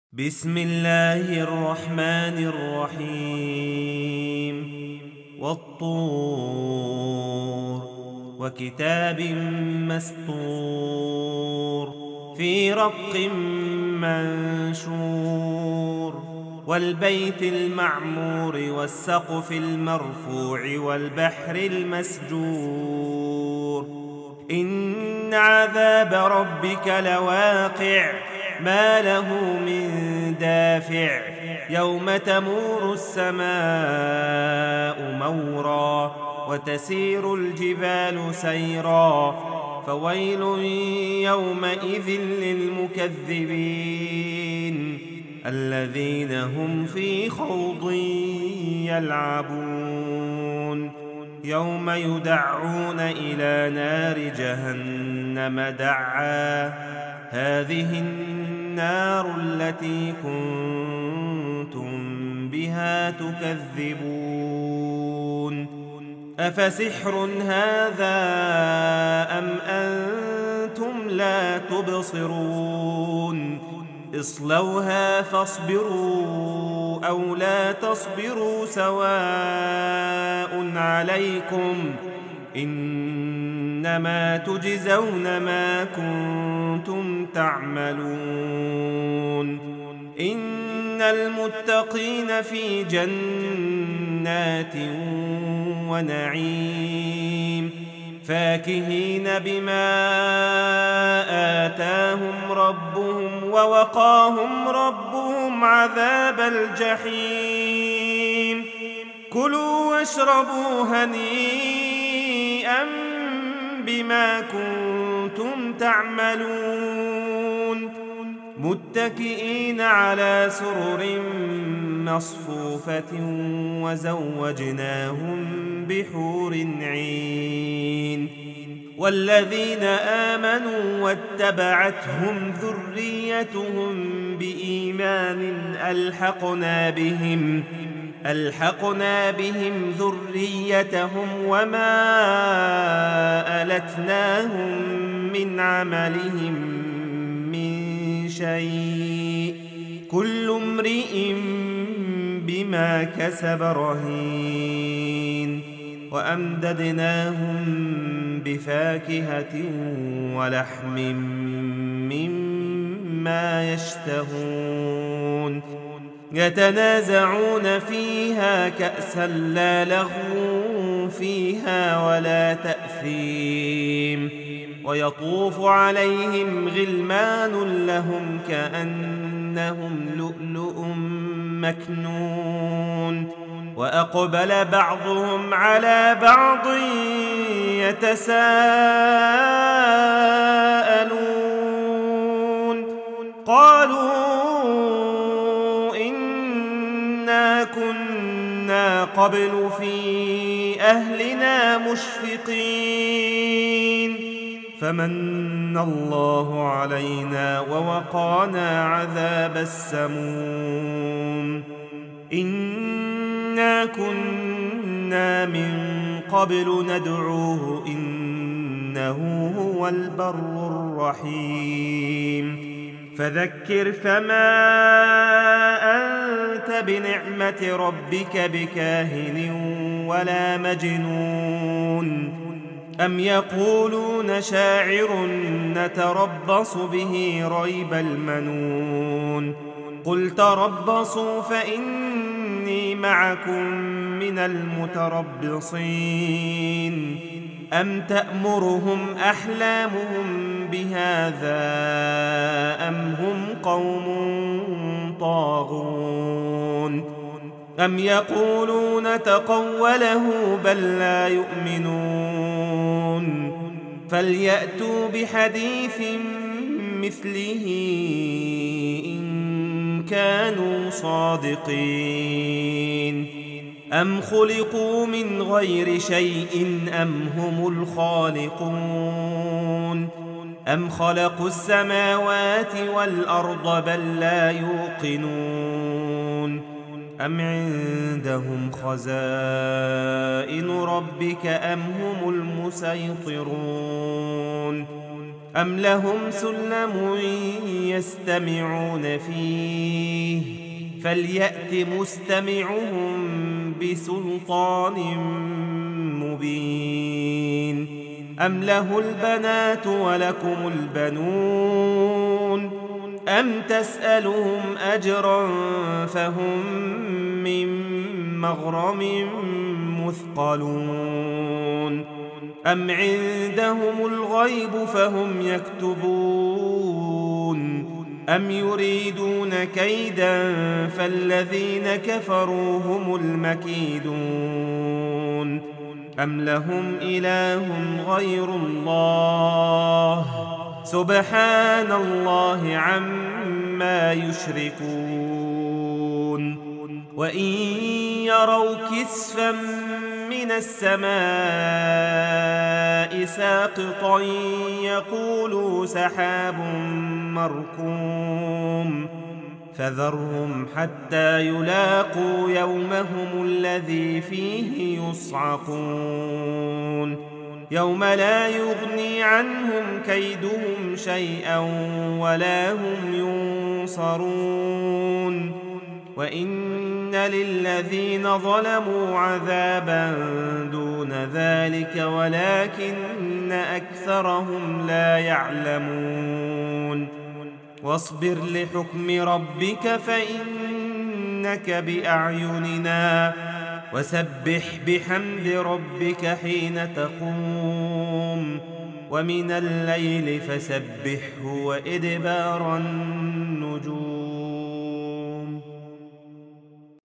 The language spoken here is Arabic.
بسم الله الرحمن الرحيم والطور وكتاب مسطور في رق منشور والبيت المعمور والسقف المرفوع والبحر المسجور إن عذاب ربك لواقع ما له من دافع يوم تمور السماء مورا وتسير الجبال سيرا فويل يومئذ للمكذبين الذين هم في خوض يلعبون يوم يدعون إلى نار جهنم دعا هذه النار التي كنتم بها تكذبون أفسحر هذا أم أنتم لا تبصرون اصلوها فاصبروا أو لا تصبروا سواء عليكم إنما تجزون ما كنتم تعملون إن المتقين في جنات ونعيم فاكهين بما آتاهم ربهم ووقاهم ربهم عذاب الجحيم كلوا واشربوا هنيئا بما كنتم تعملون متكئين على سرر مصفوفة وزوجناهم بحور عين والذين آمنوا واتبعتهم ذريتهم بإيمان ألحقنا بهم ذريتهم وما ألتناهم من عملهم من شيء كل امرئ بما كسب رهين وأمددناهم بفاكهة ولحم مما يشتهون يتنازعون فيها كأسا لا لغو فيها ولا تأثيم ويطوف عليهم غلمان لهم كأنهم لؤلؤ مكنون وأقبل بعضهم على بعض يتساءلون قالوا إنا كنا قبل في أهلنا مشفقين فمن الله علينا ووقانا عذاب السموم إنا كنا من قبل ندعوه إنه هو البر الرحيم فذكر فما أنت بنعمة ربك بكاهن ولا مجنون أم يقولون شاعر نتربص به ريب المنون قل تربصوا فإني معكم من المتربصين أم تأمرهم أحلامهم بهذا أم هم قوم طاغون أم يقولون تقوله بل لا يؤمنون فليأتوا بحديث مثله إن كانوا صادقين أم خلقوا من غير شيء أم هم الخالقون أم خلقوا السماوات والأرض بل لا يوقنون أم عندهم خزائن ربك أم هم المسيطرون أم لهم سلم يستمعون فيه فليأت مستمعهم بسلطان مبين أم له البنات ولكم البنون أم تسألهم أجرا فهم من مغرم مثقلون أم عندهم الغيب فهم يكتبون أم يريدون كيدا فالذين كفروا هم المكيدون أم لهم إله غير الله سبحان الله عما يشركون وإن يروا كسفا من السماء ساقطا يقولوا سحاب مركوم فذرهم حتى يلاقوا يومهم الذي فيه يصعقون يوم لا يغني عنهم كيدهم شيئا ولا هم ينصرون وإن للذين ظلموا عذابا دون ذلك ولكن أكثرهم لا يعلمون واصبر لحكم ربك فإنك بأعيننا وسبح بحمد ربك حين تقوم ومن الليل فسبحه وإدبار النجوم